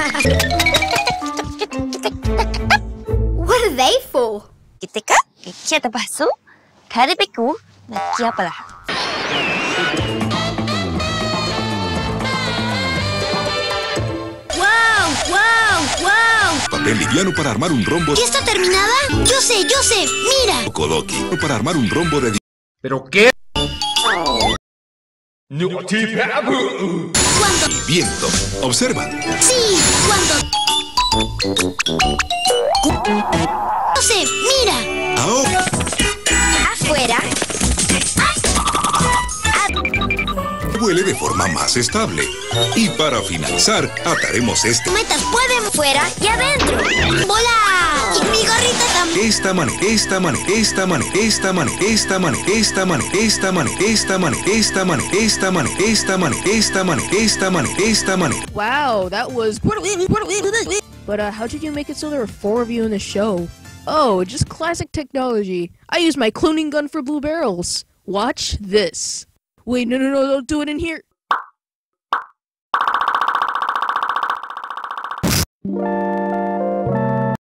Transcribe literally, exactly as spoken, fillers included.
What are they for? Ketika kikiata pasu, karibeku nakiapala. ¡Wow! ¡Wow! ¡Wow! Papel liviano para armar un rombo. ¿Ya está terminada? Yo sé, yo sé. Mira. Kodoki para armar un rombo de... ¿Pero qué? Cuando... Y viento. Observa. Sí, cuando... Yo sé, mira. Ahora. Afuera. Vuele de forma más estable. Y para finalizar, ataremos este... Metas pueden Fuera y adentro. volar. Y mi gorrita también. Esta manera, esta manera, esta manera, esta manera, esta manera, esta manera, esta manera, esta manera, esta manera, esta manera, esta manera, esta manera, esta manera, esta manera. Wow, that was... But uh, how did you make it so there were four of you in the show? Oh, just classic technology. I use my cloning gun for blue barrels. Watch this. Wait, no, no, no, don't do it in here.